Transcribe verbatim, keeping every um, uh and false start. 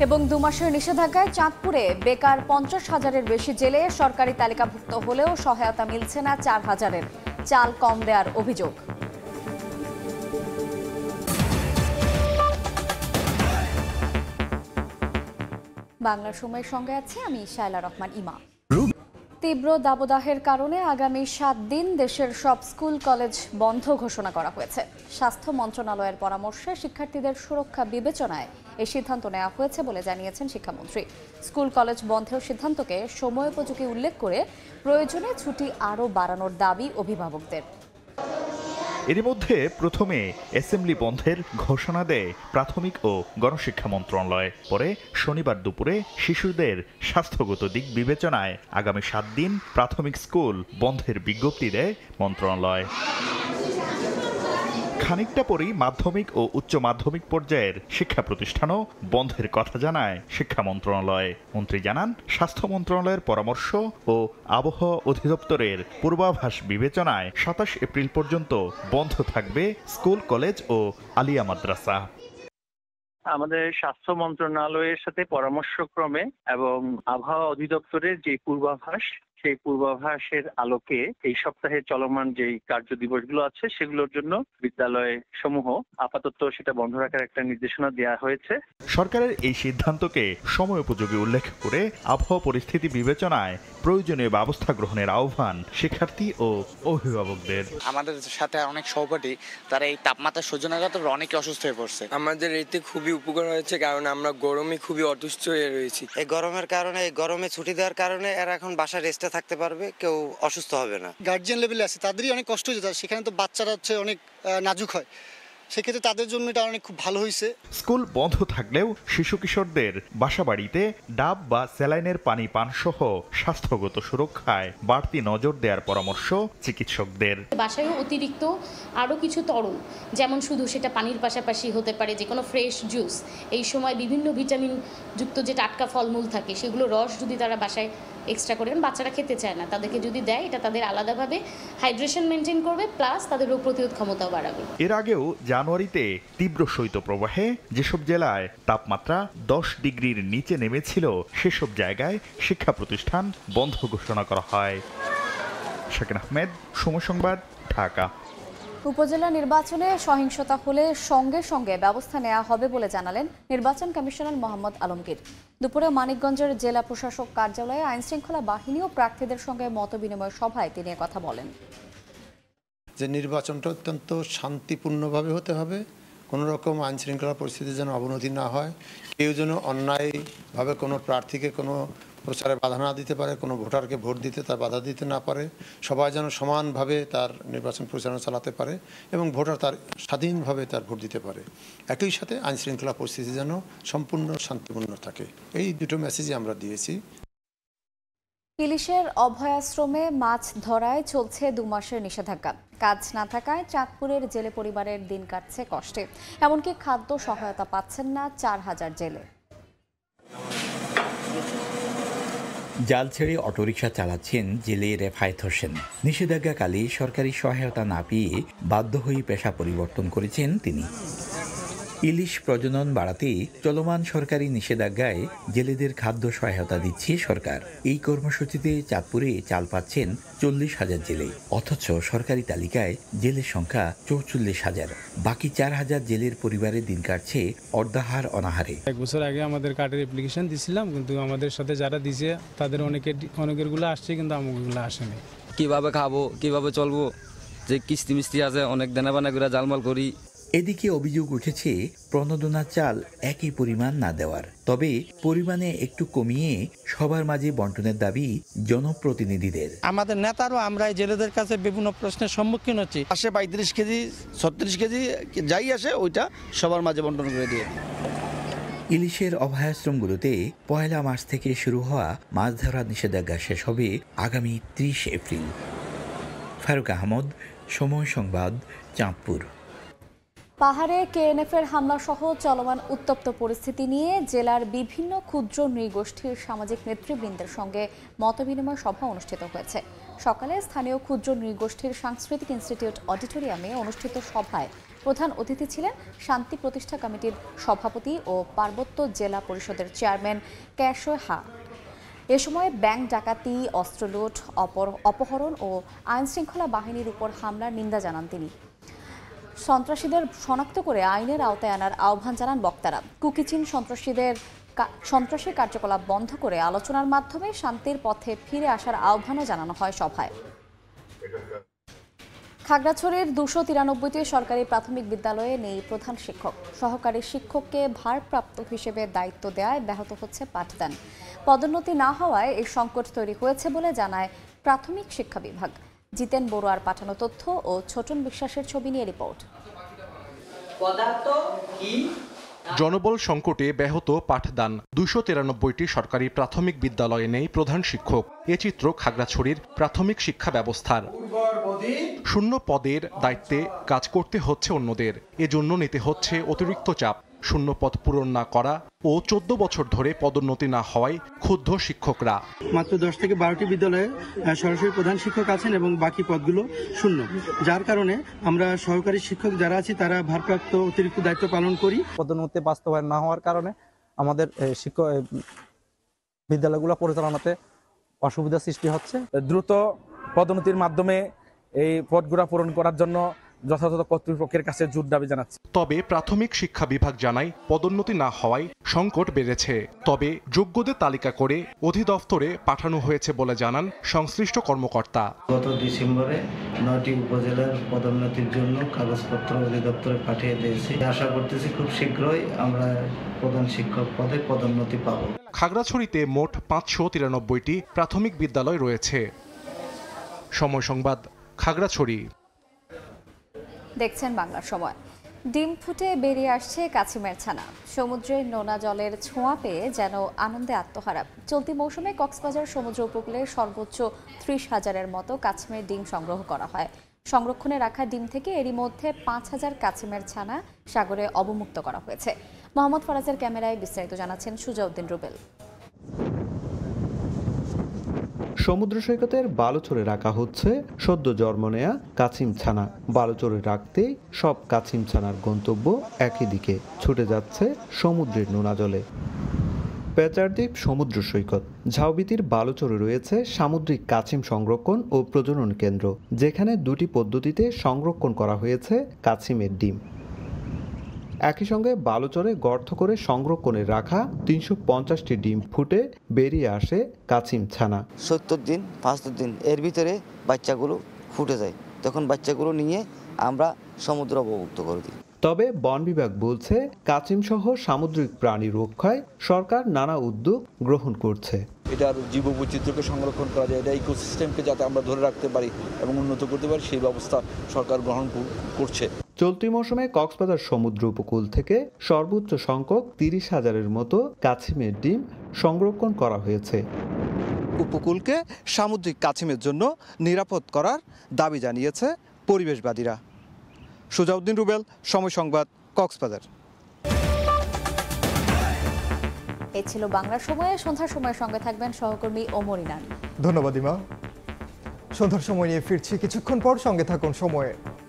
এবং দু মাসের নিষেধাজ্ঞায় চাঁদপুরে বেকার পঞ্চাশ হাজারের বেশি জেলে সরকারি তালিকাভুক্ত হলেও সহায়তা মিলছে না চার হাজারের। চাল কম দেওয়ার অভিযোগ। বাংলার সময়ের সঙ্গে আছে আমি শায়লা রহমান ইমা। তীব্র দাবদাহের কারণে আগামী সাত দিন দেশের সব স্কুল কলেজ বন্ধ ঘোষণা করা হয়েছে। স্বাস্থ্য মন্ত্রণালয়ের পরামর্শে শিক্ষার্থীদের সুরক্ষা বিবেচনায় এই সিদ্ধান্ত নেওয়া হয়েছে বলে জানিয়েছেন শিক্ষামন্ত্রী। স্কুল কলেজ বন্ধের সিদ্ধান্তকে সময়োপযোগী উল্লেখ করে প্রয়োজনে ছুটি আরও বাড়ানোর দাবি অভিভাবকদের। এরই মধ্যে প্রথমে অ্যাসেম্বলি বন্ধের ঘোষণা দেয় প্রাথমিক ও গণশিক্ষা মন্ত্রণালয়। পরে শনিবার দুপুরে শিশুদের স্বাস্থ্যগত দিক বিবেচনায় আগামী সাত দিন প্রাথমিক স্কুল বন্ধের বিজ্ঞপ্তি দেয় মন্ত্রণালয়। খানিকটা পরেই মাধ্যমিক ও উচ্চ মাধ্যমিক পর্যায়ের শিক্ষা প্রতিষ্ঠানও বন্ধের কথা জানায় শিক্ষা মন্ত্রণালয়। মন্ত্রী জানান, স্বাস্থ্য মন্ত্রণালয়ের পরামর্শ ও আবহাওয়া অধিদপ্তরের পূর্বাভাস বিবেচনায় সাতাশ এপ্রিল পর্যন্ত বন্ধ থাকবে স্কুল কলেজ ও আলিয়া মাদ্রাসা। আমাদের স্বাস্থ্য মন্ত্রণালয়ের সাথে পরামর্শক্রমে এবং আবহাওয়া অধিদপ্তরের যে পূর্বাভাস, সেই পূর্বাভাসের আলোকে এই সপ্তাহে চলমান যে কার্য দিবসগুলো আছে সেগুলোর জন্য বিদ্যালয় সমূহ আপাতত সেটা বন্ধ রাখার একটা নির্দেশনা দেওয়া হয়েছে। সরকারের এই সিদ্ধান্তকে সময়োপযোগী উল্লেখ করে আবহাওয়া পরিস্থিতি বিবেচনায় প্রয়োজনীয় ব্যবস্থা গ্রহণের আহ্বান শিক্ষার্থী ও অভিভাবকদের। আমাদের সাথে অনেক সহপাঠী তারা এই তাপমাত্রা সহ্য না করতে অনেকে অসুস্থ হয়ে পড়ছে। আমাদের এতে খুবই উপকার হয়েছে, কারণ আমরা গরমে খুবই অসুস্থ হয়ে রয়েছি। এই গরমের কারণে এই গরমে ছুটি দেওয়ার কারণে এরা এখন বাসায় রেস্টে থাকতে পারবে, কেউ অসুস্থ হবে না। গার্জিয়ান লেভেলে আছে তাদেরই অনেক কষ্ট হয়েছে, সেখানে তো বাচ্চারা হচ্ছে অনেক নাজুক হয়, সেক্ষেত্রে তাদের জন্য এটা অনেক খুব ভালো হয়েছে। স্কুল বন্ধ থাকলেও শিশু কিশোরদের বাসা বাড়িতে ডাব বা স্যালাইনের পানি পান সহ স্বাস্থ্যগত সুরক্ষায় বাড়তি নজর দেওয়ার পরামর্শ চিকিৎসকদের। বাসায় অতিরিক্ত আরও কিছু তরল, যেমন শুধু সেটা পানির পাশাপাশি হতে পারে যে কোনো ফ্রেশ জুস, এই সময় বিভিন্ন ভিটামিন যুক্ত যে টাটকা ফলমূল থাকে সেগুলো রস যদি তারা বাসায় এক্সট্রা করে, বাচ্চারা খেতে চায় না, তাদেরকে যদি দেয় এটা তাদের আলাদাভাবে হাইড্রেশন মেনটেন করবে, প্লাস তাদের রোগ প্রতিরোধ ক্ষমতাও বাড়াবে। এর আগেও জানুয়ারিতে তীব্র শৈত্যপ্রবাহে যেসব জেলায় তাপমাত্রা দশ ডিগ্রির নিচে নেমেছিল সেসব জায়গায় শিক্ষা প্রতিষ্ঠান বন্ধ ঘোষণা করা হয়। শাকিন আহমেদ, সময় সংবাদ, ঢাকা। উপজেলা নির্বাচনে সহিংসতা হলে সঙ্গে সঙ্গে ব্যবস্থা নেওয়া হবে বলে জানালেন নির্বাচন কমিশনার মোহাম্মদ আলমগীর। দুপুরে মানিকগঞ্জের জেলা প্রশাসক কার্যালয়ে আইনশৃঙ্খলা বাহিনী ও প্রার্থীদের সঙ্গে মতবিনিময় সভায় তিনি কথা বলেন। যে নির্বাচনটা অত্যন্ত শান্তিপূর্ণভাবে হতে হবে, কোনো রকম আইনশৃঙ্খলা পরিস্থিতি যেন অবনতি না হয়, কেউ যেন অন্যায়ভাবে কোনো প্রার্থীকে কোনো প্রচারে বাধা না দিতে পারে, কোনো ভোটারকে ভোট দিতে তার বাধা দিতে না পারে, সবাই যেন সমানভাবে তার নির্বাচন পরিচালনা চালাতে পারে এবং ভোটার তার স্বাধীনভাবে তার ভোট দিতে পারে। একই সাথে আইনশৃঙ্খলা পরিস্থিতি যেন সম্পূর্ণ শান্তিপূর্ণ থাকে, এই দুটো মেসেজই আমরা দিয়েছি। ইলিশের অভয়াশ্রমে মাছ ধরায় চলছে দু মাসের নিষেধাজ্ঞা। কাজ না থাকায় চাঁদপুরের জেলে পরিবারের দিন কাটছে কষ্টে, এমনকি খাদ্য সহায়তা পাচ্ছেন না চার হাজার জেলে। জাল ছেড়ে অটোরিকশা চালাচ্ছেন জেলে রেফায়েত হোসেন। নিষেধাজ্ঞাকালে সরকারি সহায়তা না পেয়ে বাধ্য হয়ে পেশা পরিবর্তন করেছেন তিনি। ইলিশ প্রজনন বাড়াতে চলমান সরকারি নিষেধাজ্ঞায় জেলেদের খাদ্য সহায়তা দিচ্ছে সরকার। এই কর্মসূচিতে চাঁদপুরে চাল পাচ্ছেন চল্লিশ হাজার জেলে, অথচ সরকারি তালিকায় জেলের সংখ্যা চৌচল্লিশ হাজার। বাকি চার হাজার জেলের পরিবারের দিন কাটছে অর্ধাহার অনাহারে। এক বছর আগে আমাদের কার্ডের অ্যাপ্লিকেশন দিয়েছিলাম, কিন্তু আমাদের সাথে যারা দিছে তাদের অনেকের অনেকের গুলো আসছে, কিন্তু আমাগুলো আসেনি। কিভাবে খাবো, কিভাবে চলবো, যে কিস্তি মিস্তি আছে অনেক দেনা বানা করে জালমাল করি। এদিকে অভিযোগ উঠেছে প্রণোদনা চাল একই পরিমাণ না দেওয়ার, তবে পরিমাণে একটু কমিয়ে সবার মাঝে বন্টনের দাবি জনপ্রতিনিধিদের। আমাদের নেতারও আমরা জেলেদের কাছে বিভিন্ন প্রশ্নের সম্মুখীন হচ্ছি। আসে পঁয়ত্রিশ কেজি ছত্রিশ কেজি যাই আসে ওইটা সবার মাঝে বন্টন করে দিয়ে। ইলিশের অভয়াশ্রমগুলোতে পয়লা মার্চ থেকে শুরু হওয়া মাছ ধরার নিষেধাজ্ঞা শেষ হবে আগামী ত্রিশ এপ্রিল। ফারুক আহমদ, সময় সংবাদ, চাঁদপুর। পাহাড়ে কেএনএফের হামলা সহ চলমান উত্তপ্ত পরিস্থিতি নিয়ে জেলার বিভিন্ন ক্ষুদ্র নৃগোষ্ঠীর সামাজিক নেতৃবৃন্দের সঙ্গে মতবিনিময় সভা অনুষ্ঠিত হয়েছে। সকালে স্থানীয় ক্ষুদ্র নৃগোষ্ঠীর সাংস্কৃতিক ইনস্টিটিউট অডিটোরিয়ামে অনুষ্ঠিত সভায় প্রধান অতিথি ছিলেন শান্তি প্রতিষ্ঠা কমিটির সভাপতি ও পার্বত্য জেলা পরিষদের চেয়ারম্যান ক্যাশো হা। এ সময় ব্যাংক ডাকাতি, অস্ত্রলুট, অপহরণ ও আইনশৃঙ্খলা বাহিনীর উপর হামলার নিন্দা জানান তিনি। সন্ত্রাসীদের শনাক্ত করে আইনের আওতায় আনার আহ্বান জানান বক্তারা। কুকিচিন সন্ত্রাসীদের সন্ত্রাসী কার্যকলাপ বন্ধ করে আলোচনার মাধ্যমে শান্তির পথে ফিরে আসার আহ্বানও জানানো হয় সভায়। খাগড়াছড়ির দুশো তিরানব্বইটি সরকারি প্রাথমিক বিদ্যালয়ে নেই প্রধান শিক্ষক। সহকারী শিক্ষককে ভারপ্রাপ্ত হিসেবে দায়িত্ব দেওয়ায় ব্যাহত হচ্ছে পাঠদান। পদোন্নতি না হওয়ায় এই সংকট তৈরি হয়েছে বলে জানায় প্রাথমিক শিক্ষা বিভাগ। জিতেন বড়ুয়ার পাঠানো তথ্য ও ছোটন বিশ্বাসের ছবি নিয়ে রিপোর্ট। জনবল সংকটে ব্যাহত পাঠদান। দুইশো তিরানব্বইটি সরকারি প্রাথমিক বিদ্যালয়ে নেই প্রধান শিক্ষক। এ চিত্র খাগড়াছড়ির প্রাথমিক শিক্ষা ব্যবস্থার। শূন্য পদের দায়িত্বে কাজ করতে হচ্ছে অন্যদের, এজন্য নিতে হচ্ছে অতিরিক্ত চাপ। শূন্য পদ পূরণ না করা ও চোদ্দ বছর ধরে পদোন্নতি না হওয়ায় ক্ষুব্ধ শিক্ষকরা। মাত্র দশ থেকে বারোটি বিদ্যালয়ে সরাসরি প্রধান শিক্ষক আছেন এবং বাকি পদগুলো শূন্য, যার কারণে আমরা সহকারী শিক্ষক যারা আছি তারা ভারপ্রাপ্ত অতিরিক্ত দায়িত্ব পালন করি। পদোন্নতি বাস্তবায়ন না হওয়ার কারণে আমাদের শিক্ষক বিদ্যালয়গুলো পরিচালনাতে অসুবিধা সৃষ্টি হচ্ছে। দ্রুত পদোন্নতির মাধ্যমে এই পদগুলো পূরণ করার জন্য যথাযথ কর্তৃপক্ষের কাছে জোর দাবি জানাচ্ছে। তবে প্রাথমিক শিক্ষা বিভাগ জানায় পদোন্নতি না হওয়ায় সংকট বেড়েছে। তবে যোগ্যদের তালিকা করে অধিদপ্তরে পাঠানো হয়েছে বলে জানান সংশ্লিষ্ট কর্মকর্তা। গত ডিসেম্বরে নয়টি উপজেলার পদোন্নতির জন্য কাগজপত্র অধিদপ্তরে পাঠিয়ে দিয়েছি। আশা করতেছি খুব শীঘ্রই আমরা প্রধান শিক্ষক পদে পদোন্নতি পাব। খাগড়াছড়িতে মোট পাঁচশো তিরানব্বইটি প্রাথমিক বিদ্যালয় রয়েছে। সময় সংবাদ, খাগড়াছড়ি। দেখছেন বাংলা সময়। ডিম ফুটে বেরিয়ে আসছে কাছিমের ছানা। সমুদ্রের নোনা জলের ছোঁয়া পেয়ে যেন আনন্দে আত্মহারা। চলতি মৌসুমে কক্সবাজার সমুদ্র উপকূলে সর্বোচ্চ ত্রিশ হাজারের মতো কাছিমের ডিম সংগ্রহ করা হয়। সংরক্ষণে রাখা ডিম থেকে এরই মধ্যে পাঁচ হাজার কাছিমের ছানা সাগরে অবমুক্ত করা হয়েছে। মোহাম্মদ ফরাজের ক্যামেরায় বিস্তারিত জানাচ্ছেন সুজাউদ্দিন রুবেল। সমুদ্র সৈকতের বালুচরে রাখা হচ্ছে সদ্য জন্ম নেয়া কাছিম ছানা। বালুচরে রাখতেই সব কাছিম ছানার গন্তব্য একই দিকে, ছুটে যাচ্ছে সমুদ্রের নোনা জলে। পেচারদ্বীপ সমুদ্র সৈকত ঝাউবিতির বালুচরে রয়েছে সামুদ্রিক কাছিম সংরক্ষণ ও প্রজনন কেন্দ্র, যেখানে দুটি পদ্ধতিতে সংরক্ষণ করা হয়েছে কাছিমের ডিম। একই সঙ্গে বালুচরে গর্ত করে সংরক্ষণে রাখা তিনশো পঞ্চাশটি ডিম ফুটে বেরিয়ে আসে কাছিম ছানা। সত্তর দিন পঁচাত্তর দিন এর ভিতরে বাচ্চাগুলো ফুটে যায়, তখন বাচ্চাগুলো নিয়ে আমরা সমুদ্র অবমুক্ত করে দিই। তবে বন বিভাগ বলছে কাছিম সহ সামুদ্রিক প্রাণী রক্ষায় সরকার নানা উদ্যোগ গ্রহণ করছে। এটার জীববৈচিত্র্যকে সংরক্ষণ করা যায়, এটা ইকোসিস্টেমকে যাতে আমরা ধরে রাখতে পারি এবং উন্নত করতে পারি সেই ব্যবস্থা সরকার গ্রহণ করছে। চলতি মৌসুমে কক্সবাজার সমুদ্র উপকূল থেকে সর্বোচ্চ সংখ্যক তিরিশ হাজারের মতো কাছিমের ডিম সংরক্ষণ করা হয়েছে। উপকূলকে সামুদ্রিক কাছিমের জন্য নিরাপদ করার দাবি জানিয়েছে পরিবেশবাদীরা। সুজাউদ্দিন রুবেল, সময় সংবাদ, কক্সবাজার। এই ছিল বাংলার সময়ে। সন্ধ্যার সময়ের সঙ্গে থাকবেন সহকর্মী ওমর ইনান। ধন্যবাদ ইমা। সন্ধ্যার সময় নিয়ে ফিরছি কিছুক্ষণ পর, সঙ্গে থাকুন সময়ে।